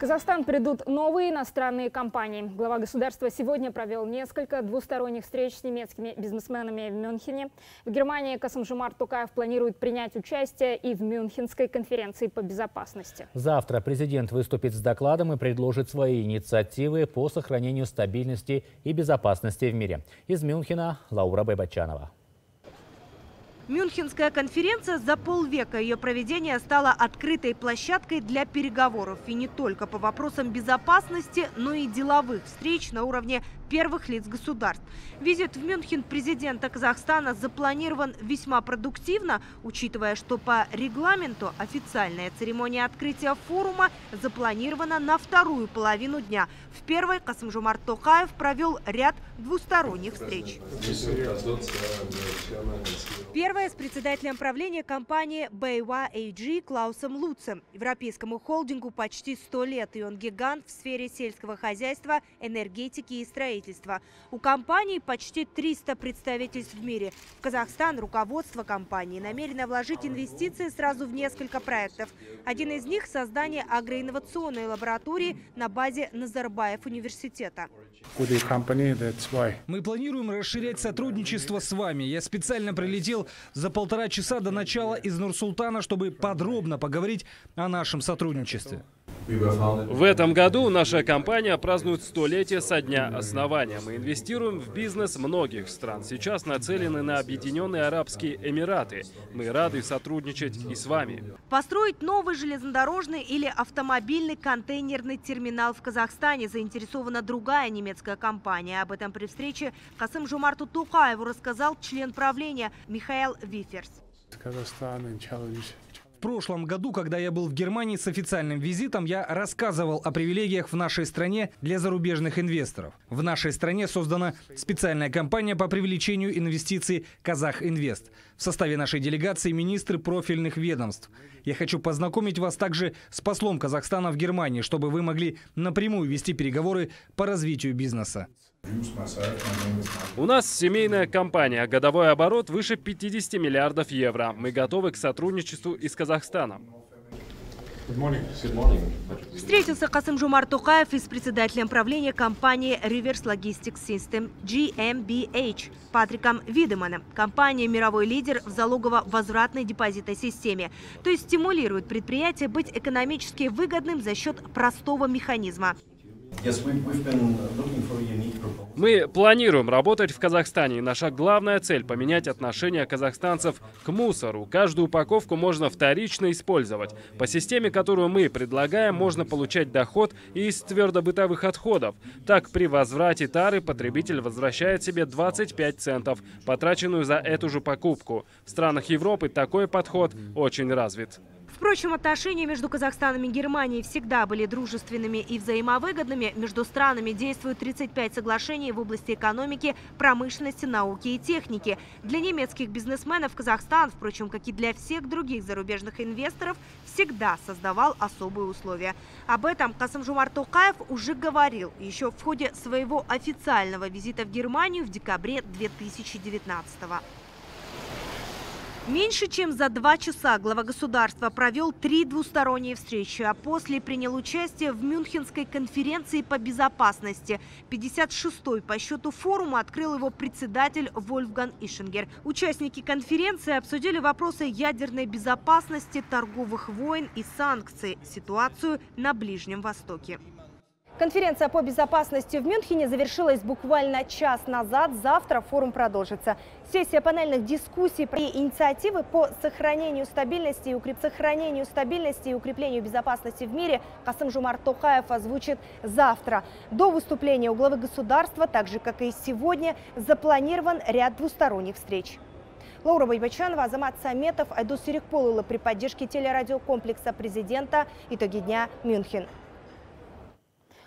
Казахстан придут новые иностранные компании. Глава государства сегодня провел несколько двусторонних встреч с немецкими бизнесменами в Мюнхене. В Германии Касым-Жомарт Токаев планирует принять участие и в Мюнхенской конференции по безопасности. Завтра президент выступит с докладом и предложит свои инициативы по сохранению стабильности и безопасности в мире. Из Мюнхена Лаура Байбачанова. Мюнхенская конференция за полвека ее проведения стала открытой площадкой для переговоров. И не только по вопросам безопасности, но и деловых встреч на уровне первых лиц государств. Визит в Мюнхен президента Казахстана запланирован весьма продуктивно, учитывая, что по регламенту официальная церемония открытия форума запланирована на вторую половину дня. В первой Касым-Жомарт Токаев провел ряд двусторонних встреч. Первая с председателем правления компании BayWa AG Клаусом Луцем. Европейскому холдингу почти 100 лет, и он гигант в сфере сельского хозяйства, энергетики и строительства. У компании почти 300 представительств в мире. В Казахстан руководство компании намерено вложить инвестиции сразу в несколько проектов. Один из них – создание агроинновационной лаборатории на базе Назарбаев университета. Мы планируем расширять сотрудничество с вами. Я специально прилетел за 1,5 часа до начала из Нур-Султана, чтобы подробно поговорить о нашем сотрудничестве. В этом году наша компания празднует 100-летие со дня основания. Мы инвестируем в бизнес многих стран. Сейчас нацелены на Объединенные Арабские Эмираты. Мы рады сотрудничать и с вами. Построить новый железнодорожный или автомобильный контейнерный терминал в Казахстане заинтересована другая немецкая компания. Об этом при встрече Касым-Жомарту Токаеву рассказал член правления Михаил Виферс. В прошлом году, когда я был в Германии с официальным визитом, я рассказывал о привилегиях в нашей стране для зарубежных инвесторов. В нашей стране создана специальная компания по привлечению инвестиций «Казахинвест». В составе нашей делегации министры профильных ведомств. Я хочу познакомить вас также с послом Казахстана в Германии, чтобы вы могли напрямую вести переговоры по развитию бизнеса. У нас семейная компания. Годовой оборот выше 50 миллиардов евро. Мы готовы к сотрудничеству и с Казахстаном. Встретился Касым-Жомарт Токаев и с председателем правления компании Reverse Logistics System GmbH Патриком Видеманом. Компания – мировой лидер в залогово-возвратной депозитной системе. То есть стимулирует предприятие быть экономически выгодным за счет простого механизма. Мы планируем работать в Казахстане. И наша главная цель – поменять отношение казахстанцев к мусору. Каждую упаковку можно вторично использовать. По системе, которую мы предлагаем, можно получать доход из твердобытовых отходов. Так, при возврате тары потребитель возвращает себе 25 центов, потраченную за эту же покупку. В странах Европы такой подход очень развит. Впрочем, отношения между Казахстаном и Германией всегда были дружественными и взаимовыгодными. Между странами действуют 35 соглашений в области экономики, промышленности, науки и техники. Для немецких бизнесменов Казахстан, впрочем, как и для всех других зарубежных инвесторов, всегда создавал особые условия. Об этом Касым-Жомарт Токаев уже говорил еще в ходе своего официального визита в Германию в декабре 2019 года. Меньше чем за 2 часа глава государства провел 3 двусторонние встречи, а после принял участие в Мюнхенской конференции по безопасности. 56-й по счету форума открыл его председатель Вольфганг Ишингер. Участники конференции обсудили вопросы ядерной безопасности, торговых войн и санкций, ситуацию на Ближнем Востоке. Конференция по безопасности в Мюнхене завершилась буквально час назад. Завтра форум продолжится. Сессия панельных дискуссий и инициативы по сохранению стабильности и укреплению безопасности в мире Касым-Жомарт Токаев озвучит завтра. До выступления у главы государства, так же как и сегодня, запланирован ряд двусторонних встреч. Лаура Байбачанова, Азамат Саметов, Айдос Серикполула при поддержке телерадиокомплекса президента. Итоги дня. Мюнхен.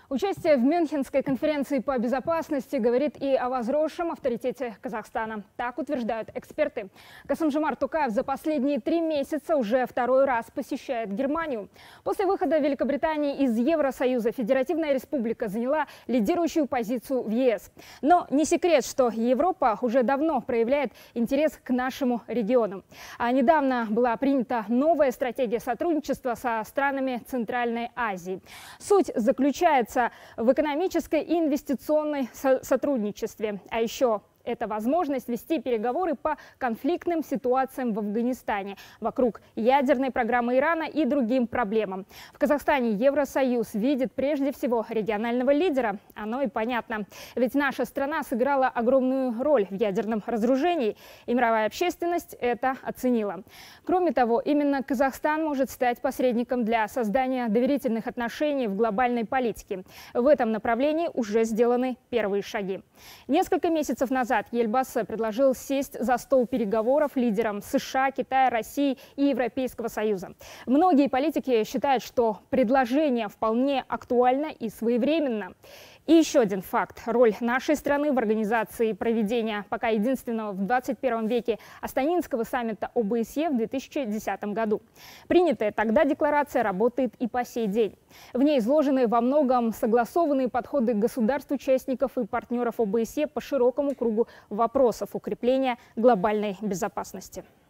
Участие в Мюнхенской конференции по безопасности говорит и о возросшем авторитете Казахстана. Так утверждают эксперты. Касым-Жомарт Токаев за последние 3 месяца уже второй раз посещает Германию. После выхода Великобритании из Евросоюза Федеративная Республика заняла лидирующую позицию в ЕС. Но не секрет, что Европа уже давно проявляет интерес к нашему региону. А недавно была принята новая стратегия сотрудничества со странами Центральной Азии. Суть заключается в экономической и инвестиционной сотрудничестве. А еще это возможность вести переговоры по конфликтным ситуациям в Афганистане, вокруг ядерной программы Ирана и другим проблемам. В Казахстане Евросоюз видит прежде всего регионального лидера. Оно и понятно. Ведь наша страна сыграла огромную роль в ядерном разоружении, и мировая общественность это оценила. Кроме того, именно Казахстан может стать посредником для создания доверительных отношений в глобальной политике. В этом направлении уже сделаны первые шаги. Несколько месяцев назад Ельбасы предложил сесть за стол переговоров лидерам США, Китая, России и Европейского Союза. Многие политики считают, что предложение вполне актуально и своевременно. И еще один факт. Роль нашей страны в организации проведения пока единственного в 21 веке Астанинского саммита ОБСЕ в 2010 году. Принятая тогда декларация работает и по сей день. В ней изложены во многом согласованные подходы государств-участников и партнеров ОБСЕ по широкому кругу вопросов укрепления глобальной безопасности.